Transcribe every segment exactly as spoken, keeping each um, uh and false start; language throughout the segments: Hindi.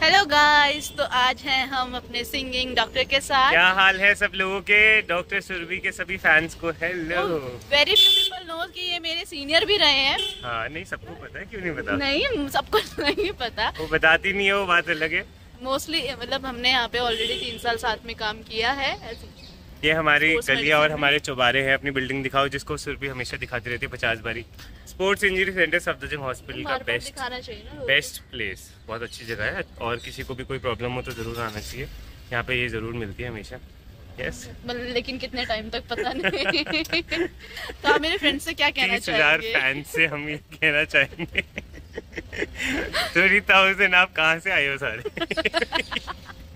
हेलो गाइस, तो आज हैं हम अपने सिंगिंग डॉक्टर के साथ। क्या हाल है सब लोगों के? डॉक्टर सुरभि के सभी फैंस को hello. Very few people know कि ये मेरे सीनियर भी रहे हैं। हाँ, नहीं सबको पता है, क्यों नहीं पता? नहीं, सबको नहीं पता। वो बताती नहीं है, वो बात अलग है। मोस्टली मतलब हमने यहाँ पे ऑलरेडी तीन साल साथ में काम किया है। ये हमारी गलियाँ और हमारे चौबारे हैं। अपनी बिल्डिंग दिखाओ, जिसको सुरभि हमेशा दिखाती रहती है पचास बारी। Sports injury centre Safdarjung hospital का बेस्ट बेस्ट प्लेस, बहुत अच्छी जगह है। और किसी को भी कोई प्रॉब्लम हो तो जरूर आना चाहिए, यहाँ पे ये जरूर मिलती है हमेशा। यस, लेकिन कितने टाइम तक पता नहीं। तो आप मेरे फ्रेंड से क्या कहना चाहेंगे? तीस हजार फैन से हम ये कहना चाहेंगे थ्री थाउजेंड आप कहाँ से आए हो सारे?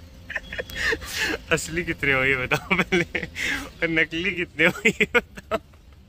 असली कितने हो ये बताओ पहले, और नकली कितने हो ये बताओ।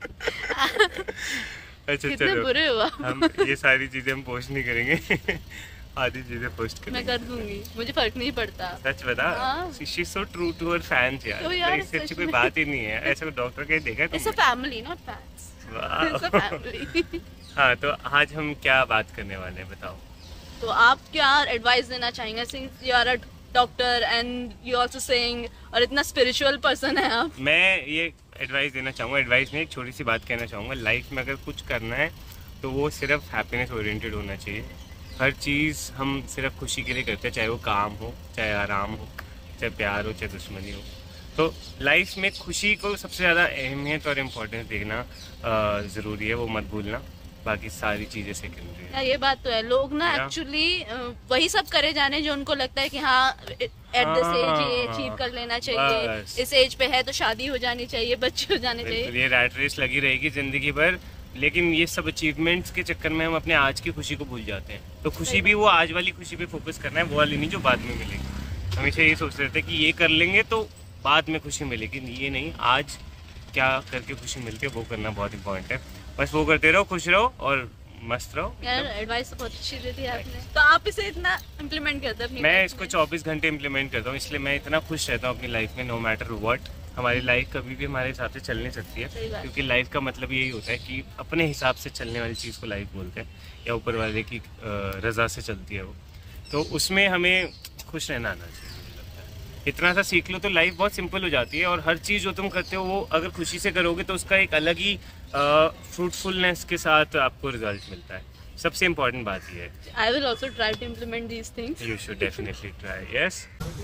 अच्छा चलो, बुरे हुआ। हम ये सारी चीजें हम पोस्ट नहीं करेंगे, आधी चीजें पोस्ट करेंगे। मैं कर दूंगी, मुझे फर्क नहीं पड़ता। सच बता, she is so true to her fans यार, तो यार इससे अच्छी कोई बात ही नहीं है। ऐसा डॉक्टर के देखा तुमने? It's a family not fans, it's a family. हाँ, तो आज हम क्या बात करने वाले हैं बताओ? तो आप क्या एडवाइस देना चाहेंगे, since you are a doctor and you also saying, और इतना स्पिरिचुअल पर्सन है आप? मैं ये एडवाइस देना चाहूँगा, एडवाइस में एक छोटी सी बात कहना चाहूँगा। लाइफ में अगर कुछ करना है तो वो सिर्फ हैप्पीनेस ओरिएंटेड होना चाहिए। हर चीज़ हम सिर्फ खुशी के लिए करते हैं, चाहे वो काम हो, चाहे आराम हो, चाहे प्यार हो, चाहे दुश्मनी हो। तो लाइफ में खुशी को सबसे ज़्यादा अहमियत और इम्पोर्टेंस देना ज़रूरी है, वो मत भूलना। बाकी सारी चीजें सेकेंडरी है। ये बात तो है, लोग ना एक्चुअली वही सब करे जाने जो उनको लगता है कि हाँ एट दिस एज ये अचीव कर लेना चाहिए, इस एज पे है तो शादी हो जानी चाहिए, बच्चे हो जाने चाहिए। ये रैट रेस लगी रहेगी जिंदगी भर, लेकिन ये सब अचीवमेंट्स के चक्कर में हम अपने आज की खुशी को भूल जाते हैं। तो खुशी भी वो आज वाली खुशी पे फोकस करना है, वो वाली नहीं जो बाद में मिलेगी। हमेशा ये सोच रहे थे कि ये कर लेंगे तो बाद में खुशी मिलेगी, ये नहीं, आज क्या करके खुशी मिलती है वो करना बहुत इंपॉर्टेंट है। बस वो करते रहो, खुश रहो और मस्त रहो। यार एडवाइस तो बहुत अच्छी दी थी आपने, तो आप इसे इतना इम्प्लीमेंट करते हैं? मैं इसको चौबीस घंटे इम्प्लीमेंट करता हूँ, इसलिए मैं इतना खुश रहता हूँ अपनी लाइफ में। नो मैटर व्हाट, हमारी लाइफ कभी भी हमारे हिसाब से चल नहीं सकती है, क्योंकि लाइफ का मतलब यही होता है कि अपने हिसाब से चलने वाली चीज़ को लाइफ बोलते हैं, या ऊपर वाले की रज़ा से चलती है वो। तो उसमें हमें खुश रहना आना चाहिए। इतना सा सीख लो तो लाइफ बहुत सिंपल हो जाती है, और हर चीज़ जो तुम करते हो वो अगर खुशी से करोगे तो उसका एक अलग ही फ्रूटफुलनेस के साथ आपको रिजल्ट मिलता है। सबसे इम्पोर्टेंट बात ये है। I will also try to implement these things. You should definitely try. Yes,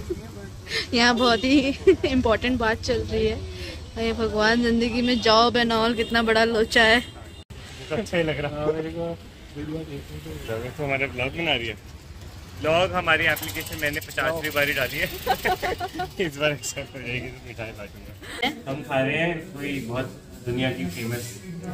यहाँ बहुत ही इम्पोर्टेंट बात चल रही है। अरे भगवान, जिंदगी में जॉब एंड ऑल कितना बड़ा लोचा है। अच्छा ही लग रहा है मेरे को। तो हमारे ब्लॉग बना रही है। ब्लॉग हमारी एप्लीकेशन मैंने पचासवीं बारी डाली है। इस बार एक्सेप्ट हो जाएगी तो मिठाई बांटूंगा। हम खा रहे हैं कोई बहुत दुनिया की फेमस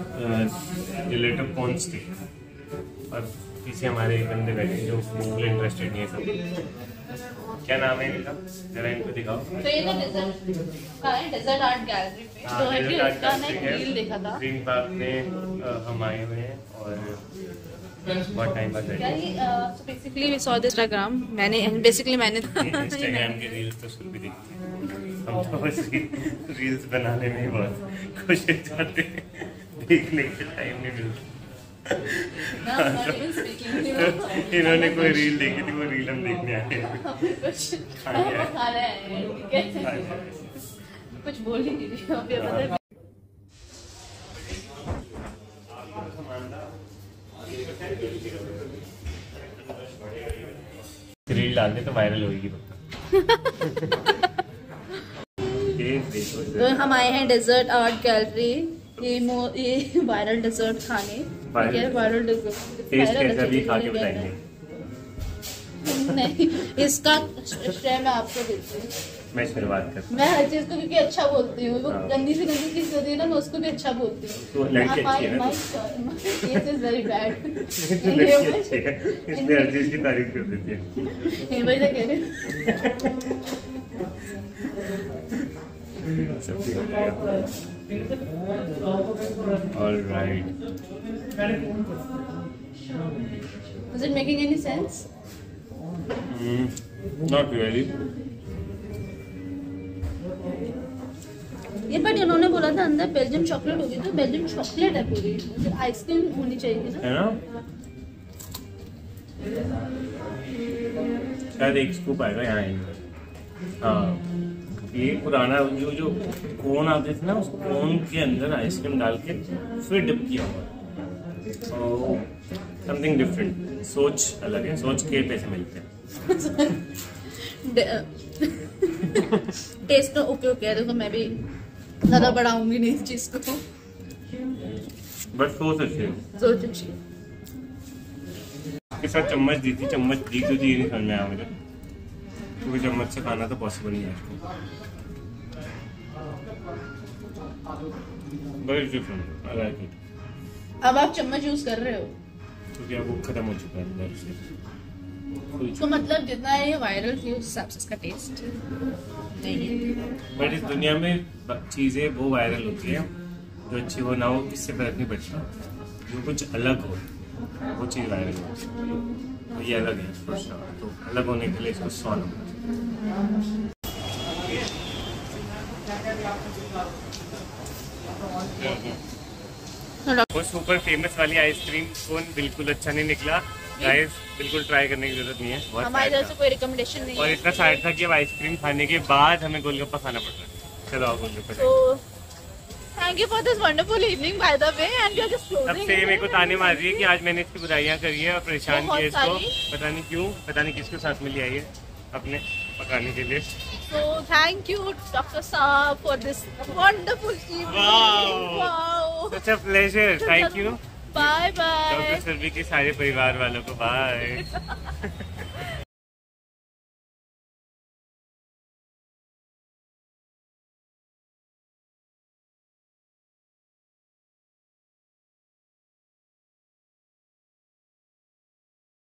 रिलेटिव कॉर्न स्टिक, और पीछे हमारे बंदे बैठे जो बिल्कुल इंटरेस्टेड नहीं है सब। क्या नाम है इनका, जरा इनको दिखाओ। तो ये ना डेजर्ट का है, डेजर्ट आर्ट गैलरी पे। तो है कि उसका ना एक रील देखा था ग्रीन पार्क में हम आए हुए हैं, और बहुत टाइम बाद basically we saw this Instagram. मैंने बेसिकली मैंने इंस्टाग्राम के रील्स तो शुरू भी देखते हैं हम, तो बस रील्स बनाने में ही बहुत खुश हो जाते हैं, देखने के टाइम नहीं मिलता। इन्होंने कोई रील देखी थी, वो रील हम देखने आए हैं। कुछ बोल ही नहीं रही। रील डाल दे तो वायरल होगी तो हम आए हैं डेजर्ट आर्ट गैलरी, ये मो ये वायरल डेजर्ट खाने। ठीक है, वायरल डेजर्ट नहीं, इसका श्रेय मैं आपको देती हूँ। मैं शुरुआत करता हूँ। मैं हर चीज को क्योंकि अच्छा बोलती हूँ, वो गंदी से गंदी चीज होती है ना, मैं उसको भी अच्छा बोलती हूँ। तो लड़की अच्छी है ना? ये चीज वेरी बैड, लड़की अच्छी है इसलिए हर चीज की तारीफ कर देती है। ये वही तो कह रही सब ठीक हो जाएगा। All right. Is it making any sense? Mm, not really. ये बट इन्होंने बोला था अंदर बेल्जियम चॉकलेट होगी, तो बेल्जियम चॉकलेट है पूरी, आइसक्रीम होनी चाहिए ना, है ना? शायद एक स्कूप आएगा यहाँ एंड। हाँ ये पुराना जो जो कोन आते थे ना, उस कोन के अंदर आइसक्रीम डाल के फिर डिप किया हुआ, समथिंग डिफरेंट। सोच अलग है, सोच के पैसे मिलते हैं। टेस्ट तो ओके ओके है, देखो मैं भी ज्यादा बढ़ाऊंगी नहीं इस चीज को, बट सोच अच्छी है, सोच अच्छी है। के साथ चम्मच दी थी, चम्मच दी तो दी नहीं समझ में आया मुझे, क्योंकि चम्मच से खाना तो पॉसिबल नहीं है। Very different. I like it. अब आप चम्मच यूज कर रहे हो क्योंकि अब वो खत्म हो चुका है अंदर से, तो मतलब जितना ये वायरल थी उस हिसाब से इसका टेस्ट नहीं है। बट इस दुनिया में चीजें वो वायरल होती है जो अच्छी हो ना हो, किससे फर्क नहीं पड़ता, जो कुछ अलग हो वो चीज वायरल होती है। तो ये अलग है, तो अलग होने के लिए इसको सौ नंबर। वो सुपर फेमस वाली आइसक्रीम कोन बिल्कुल अच्छा नहीं निकला गाइस, बिल्कुल ट्राई करने की जरूरत नहीं है। हमारी तरफ से कोई रिकमेंडेशन नहीं है। और इतना सैड था कि अब आइसक्रीम खाने के बाद हमें गोलगप्पा खाना पड़ रहा है। चलो आप golgappa. So, thank you for this wonderful evening by the way, and we are just closing. अब से मेरे को ताने मार रही है कि आज मैंने इसकी बुराइयां करी है और परेशान किया इसको, पता नहीं क्यों, पता नहीं किसके साथ मिली आई है अपने पकाने के लिए। So thank you Doctor Saab for this wonderful evening. Wow. Wow. Such a pleasure. Thank you. Bye bye. Doctor सर्वी के सारे परिवार वालों को बाय।